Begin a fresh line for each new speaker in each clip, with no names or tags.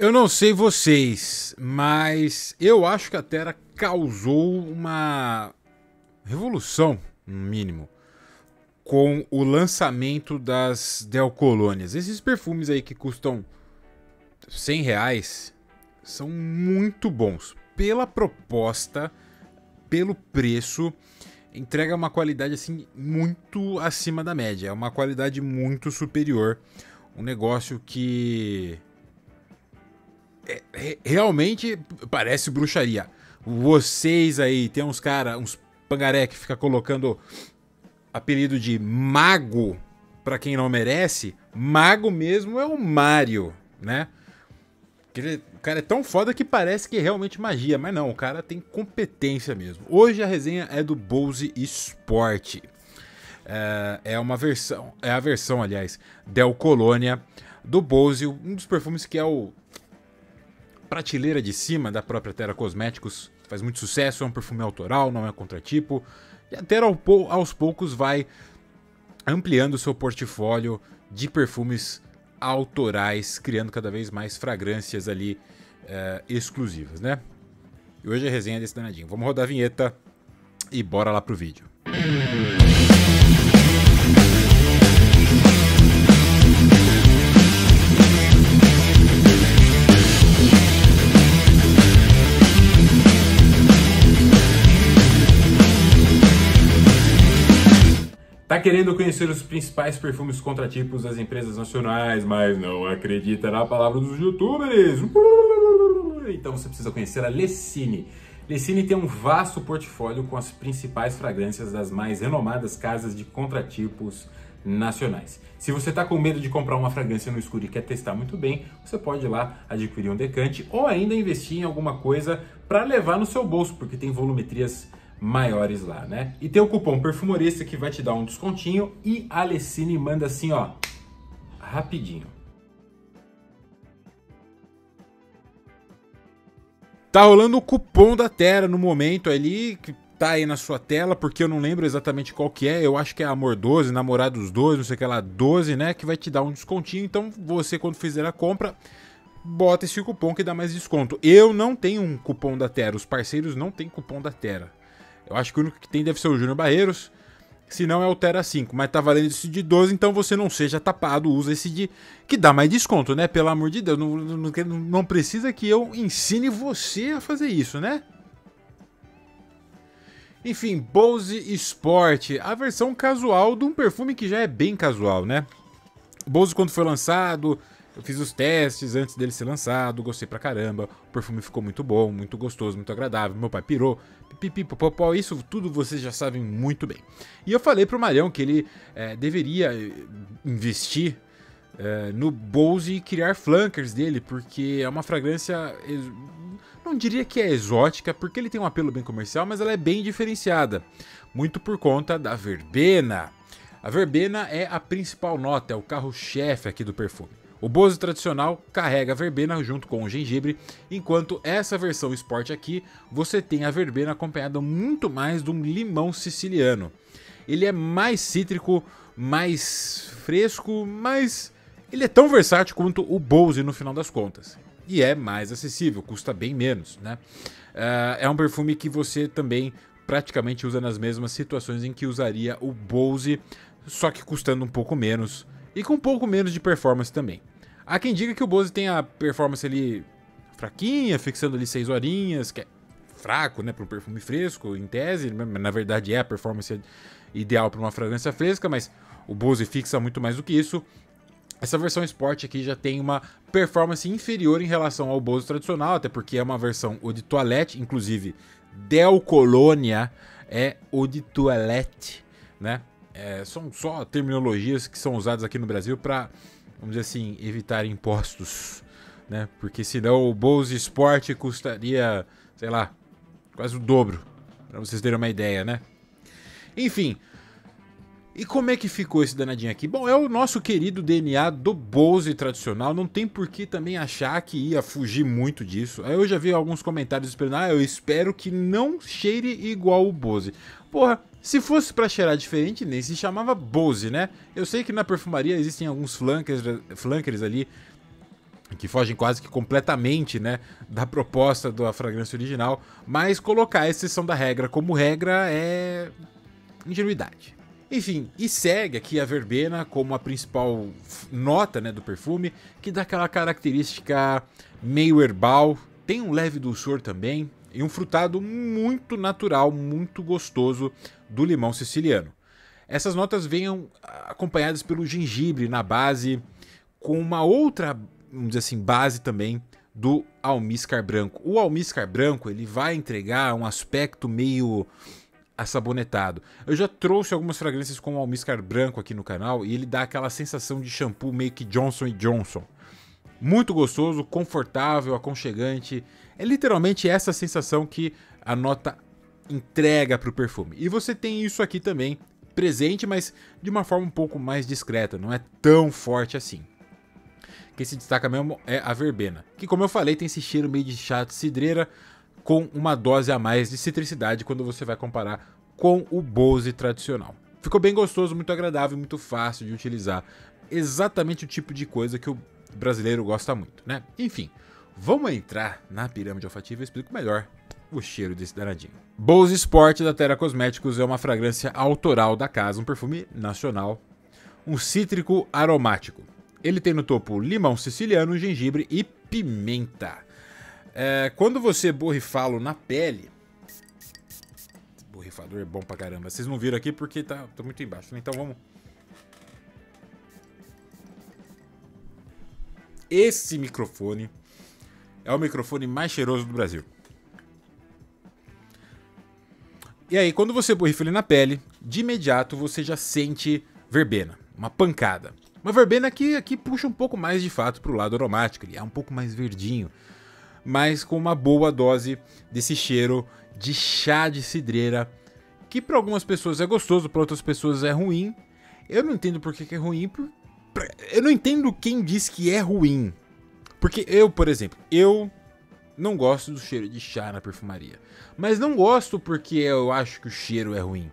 Eu não sei vocês, mas eu acho que a Terra causou uma revolução, no mínimo, com o lançamento das Del Colônias. Esses perfumes aí que custam R$ 100 são muito bons. Pela proposta, pelo preço, entrega uma qualidade assim muito acima da média. É uma qualidade muito superior. Um negócio que realmente parece bruxaria. Vocês aí, tem uns cara, uns pangaré que fica colocando apelido de mago pra quem não merece. Mago mesmo é o Mario, né? O cara é tão foda que parece que é realmente magia, mas não, o cara tem competência mesmo. Hoje a resenha é do Bose Sport. É a versão, aliás, Del Colônia do Bose, um dos perfumes que é o prateleira de cima da própria Terra Cosméticos. Faz muito sucesso, é um perfume autoral, não é contratipo. E a Terra aos poucos vai ampliando o seu portfólio de perfumes autorais, criando cada vez mais fragrâncias ali exclusivas, né? E hoje é a resenha desse danadinho. Vamos rodar a vinheta e bora lá pro vídeo. Tá querendo conhecer os principais perfumes contratipos das empresas nacionais, mas não acredita na palavra dos youtubers? Então você precisa conhecer a Lessine. Lessine tem um vasto portfólio com as principais fragrâncias das mais renomadas casas de contratipos nacionais. Se você tá com medo de comprar uma fragrância no escuro e quer testar muito bem, você pode ir lá adquirir um decante ou ainda investir em alguma coisa para levar no seu bolso, porque tem volumetrias maiores lá, né? E tem o cupom Perfumorista que vai te dar um descontinho e a Lessine manda assim, ó, rapidinho. Tá rolando o cupom da Terra no momento ali, que tá aí na sua tela, porque eu não lembro exatamente qual que é, eu acho que é Amor 12, Namorados 12, não sei o que lá, 12, né, que vai te dar um descontinho, então você quando fizer a compra, bota esse cupom que dá mais desconto. Eu não tenho um cupom da Terra, os parceiros não têm cupom da Terra. Eu acho que o único que tem deve ser o Júnior Barreiros, se não é o Terra 5, mas tá valendo esse de 12, então você não seja tapado, usa esse de que dá mais desconto, né? Pelo amor de Deus, não precisa que eu ensine você a fazer isso, né? Enfim, Bose Sport, a versão casual de um perfume que já é bem casual, né? O Bose quando foi lançado, eu fiz os testes antes dele ser lançado, gostei pra caramba, o perfume ficou muito bom, muito gostoso, muito agradável, meu pai pirou, pipipipopopó, isso tudo vocês já sabem muito bem. E eu falei pro Marião que ele deveria investir no Bose e criar flankers dele, porque é uma fragrância, não diria que é exótica, porque ele tem um apelo bem comercial, mas ela é bem diferenciada, muito por conta da verbena. A verbena é a principal nota, é o carro-chefe aqui do perfume. O Bose tradicional carrega a verbena junto com o gengibre, enquanto essa versão Sport aqui, você tem a verbena acompanhada muito mais de um limão siciliano. Ele é mais cítrico, mais fresco, mas ele é tão versátil quanto o Bose no final das contas. E é mais acessível, custa bem menos, né? É um perfume que você também praticamente usa nas mesmas situações em que usaria o Bose, só que custando um pouco menos. E com um pouco menos de performance também. Há quem diga que o Bose tem a performance ali fraquinha, fixando ali 6 horinhas, que é fraco, né, para um perfume fresco, em tese. Na verdade é a performance ideal para uma fragrância fresca, mas o Bose fixa muito mais do que isso. Essa versão Sport aqui já tem uma performance inferior em relação ao Bose tradicional, até porque é uma versão Eau de Toilette, inclusive Del Colônia é Eau de Toilette, né? São só terminologias que são usadas aqui no Brasil para, vamos dizer assim, evitar impostos, né? Porque senão o Bose Sport custaria, sei lá, quase o dobro, para vocês terem uma ideia, né? Enfim, e como é que ficou esse danadinho aqui? Bom, é o nosso querido DNA do Bose tradicional, não tem por que também achar que ia fugir muito disso. Aí eu já vi alguns comentários esperando, eu espero que não cheire igual o Bose. Porra, se fosse pra cheirar diferente, nem se chamava Bose, né? Eu sei que na perfumaria existem alguns flankers ali que fogem quase que completamente, né, da proposta da fragrância original, mas colocar a exceção da regra como regra é ingenuidade. Enfim, e segue aqui a verbena como a principal nota, né, do perfume, que dá aquela característica meio herbal, tem um leve dulçor também, e um frutado muito natural, muito gostoso do limão siciliano. Essas notas vêm acompanhadas pelo gengibre na base, com uma outra, vamos dizer assim, base também do almíscar branco. O almíscar branco, ele vai entregar um aspecto meio assabonetado. Eu já trouxe algumas fragrâncias com almíscar branco aqui no canal e ele dá aquela sensação de shampoo meio que Johnson & Johnson. Muito gostoso, confortável, aconchegante. É literalmente essa sensação que a nota entrega para o perfume. E você tem isso aqui também presente, mas de uma forma um pouco mais discreta, não é tão forte assim. Quem se destaca mesmo é a verbena, que, como eu falei, tem esse cheiro meio de chá de cidreira com uma dose a mais de citricidade quando você vai comparar com o Bose tradicional. Ficou bem gostoso, muito agradável, muito fácil de utilizar. Exatamente o tipo de coisa que o brasileiro gosta muito, né? Enfim, vamos entrar na pirâmide olfativa e eu explico melhor o cheiro desse danadinho. Bose Sport da Terra Cosméticos é uma fragrância autoral da casa, um perfume nacional, um cítrico aromático. Ele tem no topo limão siciliano, gengibre e pimenta. Quando você borrifá-lo na pele... Esse borrifador é bom pra caramba. Vocês não viram aqui porque tá muito embaixo, né? Então vamos... Esse microfone é o microfone mais cheiroso do Brasil. E aí, quando você borrifa ele na pele, de imediato você já sente verbena, uma pancada. Uma verbena que aqui puxa um pouco mais de fato para o lado aromático, ele é um pouco mais verdinho, mas com uma boa dose desse cheiro de chá de cidreira, que para algumas pessoas é gostoso, para outras pessoas é ruim. Eu não entendo por que é ruim, eu não entendo quem diz que é ruim. Porque eu, por exemplo, eu não gosto do cheiro de chá na perfumaria. Mas não gosto porque eu acho que o cheiro é ruim.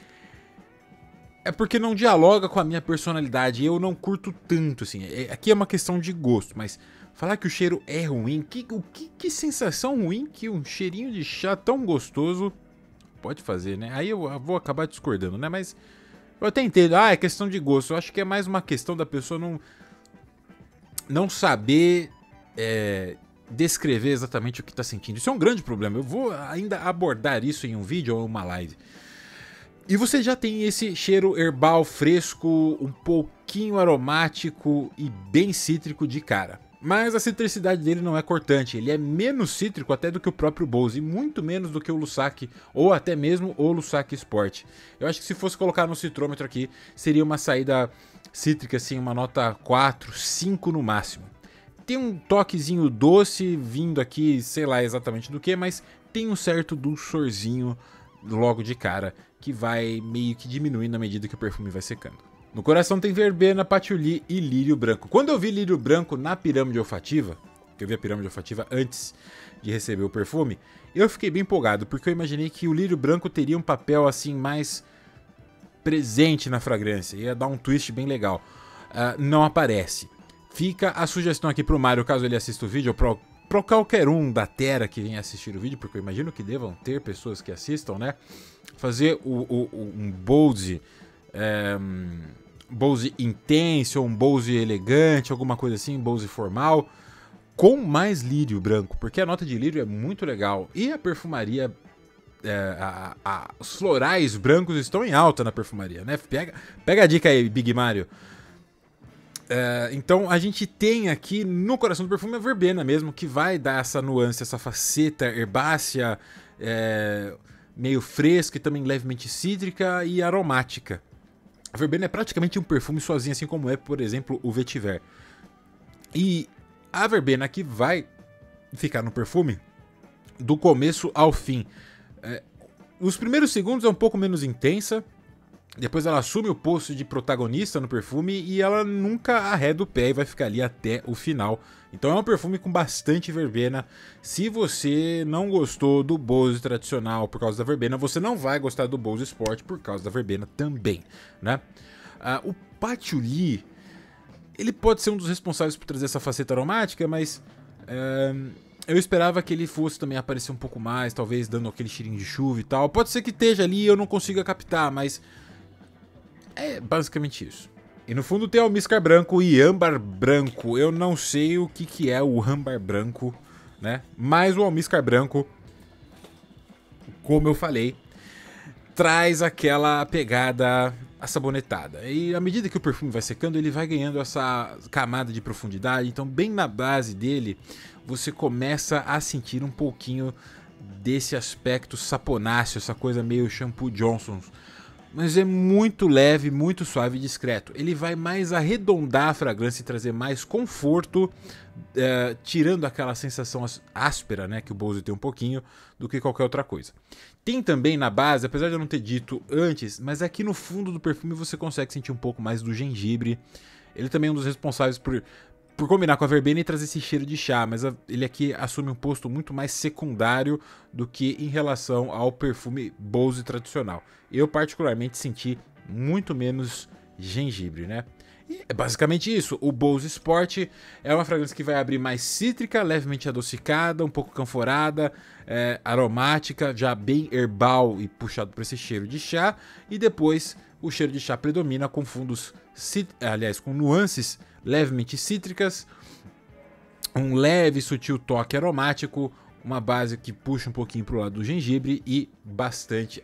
É porque não dialoga com a minha personalidade. Eu não curto tanto, assim. Aqui é uma questão de gosto, mas falar que o cheiro é ruim... Que sensação ruim que um cheirinho de chá tão gostoso pode fazer, né? Aí eu vou acabar discordando, né? Mas eu até entendo. É questão de gosto. Eu acho que é mais uma questão da pessoa não saber... descrever exatamente o que está sentindo. Isso é um grande problema. Eu vou ainda abordar isso em um vídeo ou uma live. E você já tem esse cheiro herbal fresco, um pouquinho aromático e bem cítrico de cara. Mas a citricidade dele não é cortante, ele é menos cítrico até do que o próprio Bose, e muito menos do que o Lussac, ou até mesmo o Lussac Sport. Eu acho que se fosse colocar no citrômetro aqui, seria uma saída cítrica, assim, uma nota 4, 5 no máximo. Tem um toquezinho doce vindo aqui, sei lá exatamente do que, mas tem um certo dulçorzinho logo de cara, que vai meio que diminuindo à medida que o perfume vai secando. No coração tem verbena, patchouli e lírio branco. Quando eu vi lírio branco na pirâmide olfativa, que eu vi a pirâmide olfativa antes de receber o perfume, eu fiquei bem empolgado, porque eu imaginei que o lírio branco teria um papel assim mais presente na fragrância, ia dar um twist bem legal. Não aparece. Fica a sugestão aqui pro Mário, caso ele assista o vídeo, ou pra qualquer um da Terra que venha assistir o vídeo, porque eu imagino que devam ter pessoas que assistam, né? Fazer um Bose, Bose intenso, ou um Bose elegante, alguma coisa assim, Bose formal, com mais lírio branco, porque a nota de lírio é muito legal. E a perfumaria, os florais brancos estão em alta na perfumaria, né? Pega a dica aí, Big Mario. Então a gente tem aqui no coração do perfume a verbena mesmo, que vai dar essa nuance, essa faceta herbácea, meio fresca e também levemente cítrica e aromática. A verbena é praticamente um perfume sozinho, assim como é, por exemplo, o vetiver. E a verbena aqui vai ficar no perfume do começo ao fim. Os primeiros segundos é um pouco menos intensa. Depois ela assume o posto de protagonista no perfume e ela nunca arreda o pé e vai ficar ali até o final. Então é um perfume com bastante verbena. Se você não gostou do Bose tradicional por causa da verbena, você não vai gostar do Bose Sport por causa da verbena também, né? O patchouli, ele pode ser um dos responsáveis por trazer essa faceta aromática, mas eu esperava que ele fosse também aparecer um pouco mais, talvez dando aquele cheirinho de chuva e tal. Pode ser que esteja ali e eu não consiga captar, mas é basicamente isso. E no fundo tem almíscar branco e âmbar branco. Eu não sei o que é o âmbar branco, né? Mas o almíscar branco, como eu falei, traz aquela pegada assabonetada. E à medida que o perfume vai secando, ele vai ganhando essa camada de profundidade. Então, bem na base dele, você começa a sentir um pouquinho desse aspecto saponáceo, essa coisa meio shampoo Johnson's. Mas é muito leve, muito suave e discreto. Ele vai mais arredondar a fragrância e trazer mais conforto, tirando aquela sensação áspera, né, que o Bose tem um pouquinho, do que qualquer outra coisa. Tem também na base, apesar de eu não ter dito antes, mas aqui no fundo do perfume você consegue sentir um pouco mais do gengibre. Ele também é um dos responsáveis por combinar com a verbena e trazer esse cheiro de chá, mas ele aqui assume um posto muito mais secundário do que em relação ao perfume Bose tradicional. Eu particularmente senti muito menos gengibre, né? E é basicamente isso. O Bose Sport é uma fragrância que vai abrir mais cítrica, levemente adocicada, um pouco canforada, aromática, já bem herbal e puxado por esse cheiro de chá. E depois o cheiro de chá predomina com fundos, com nuances levemente cítricas, um leve sutil toque aromático, uma base que puxa um pouquinho pro lado do gengibre e bastante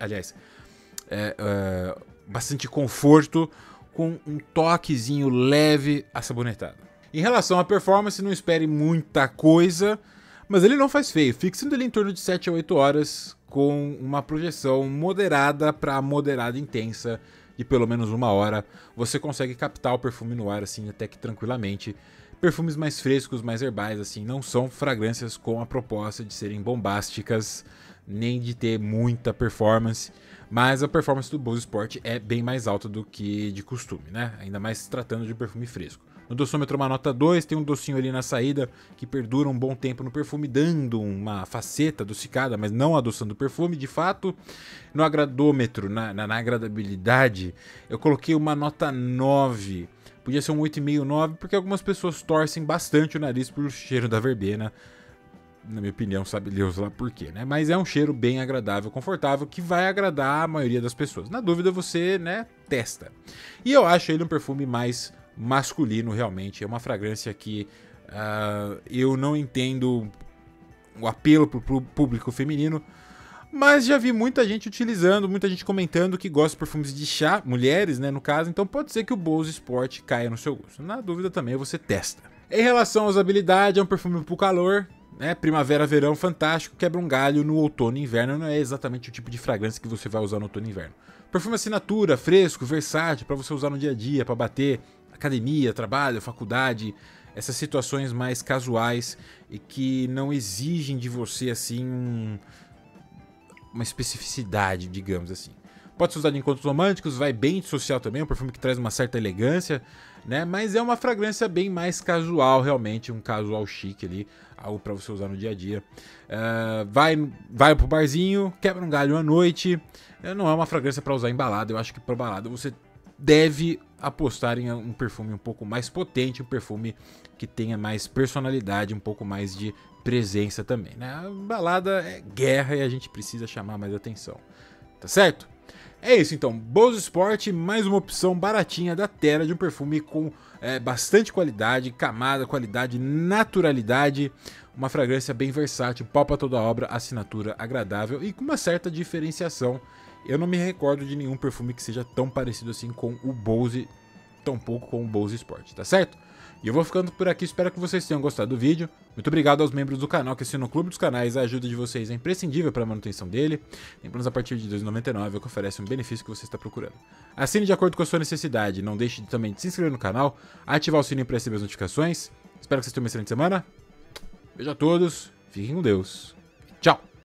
conforto, com um toquezinho leve assabonetado. Em relação à performance, não espere muita coisa, mas ele não faz feio, fixando ele em torno de 7 a 8 horas, com uma projeção moderada para moderada intensa, de pelo menos 1 hora, você consegue captar o perfume no ar assim até que tranquilamente. Perfumes mais frescos, mais herbais assim, não são fragrâncias com a proposta de serem bombásticas, nem de ter muita performance, mas a performance do Bose Sport é bem mais alta do que de costume, né? Ainda mais se tratando de perfume fresco. No doçômetro uma nota 2, tem um docinho ali na saída que perdura um bom tempo no perfume, dando uma faceta adocicada, mas não adoçando o perfume, de fato. No agradômetro, na agradabilidade, eu coloquei uma nota 9. Podia ser um 8,5, 9, porque algumas pessoas torcem bastante o nariz por cheiro da verbena. Na minha opinião, sabe Deus lá por quê, né? Mas é um cheiro bem agradável, confortável, que vai agradar a maioria das pessoas. Na dúvida, você, né, testa. E eu acho ele um perfume mais masculino, realmente. É uma fragrância que eu não entendo o apelo pro público feminino, mas já vi muita gente utilizando, muita gente comentando que gosta de perfumes de chá, mulheres, né, no caso, então pode ser que o Bose Sport caia no seu gosto. Na dúvida também você testa. Em relação à usabilidade, é um perfume pro calor, né, primavera, verão, fantástico, quebra um galho no outono e inverno, não é exatamente o tipo de fragrância que você vai usar no outono e inverno. Perfume assinatura, fresco, versátil, para você usar no dia a dia, para bater academia, trabalho, faculdade, essas situações mais casuais e que não exigem de você assim uma especificidade, digamos assim. Pode ser usado em encontros românticos, vai bem de social também, é um perfume que traz uma certa elegância, né? Mas é uma fragrância bem mais casual, realmente, um casual chique ali, algo para você usar no dia a dia. Vai pro barzinho, quebra um galho à noite, não é uma fragrância para usar em balada, eu acho que para balada você deve apostar em um perfume um pouco mais potente, um perfume que tenha mais personalidade, um pouco mais de presença também, né? A balada é guerra e a gente precisa chamar mais atenção, tá certo? É isso então, Bose Sport, mais uma opção baratinha da Terra de um perfume com bastante qualidade, camada, qualidade, naturalidade, uma fragrância bem versátil, pau pra toda obra, assinatura agradável e com uma certa diferenciação. Eu não me recordo de nenhum perfume que seja tão parecido assim com o Bose, tampouco com o Bose Sport, tá certo? E eu vou ficando por aqui, espero que vocês tenham gostado do vídeo. Muito obrigado aos membros do canal que assinam o Clube dos Canais, a ajuda de vocês é imprescindível para a manutenção dele. Tem planos a partir de R$ 2,99 que oferece um benefício que você está procurando. Assine de acordo com a sua necessidade, não deixe também de se inscrever no canal, ativar o sininho para receber as notificações. Espero que vocês tenham uma excelente semana. Beijo a todos, fiquem com Deus. Tchau!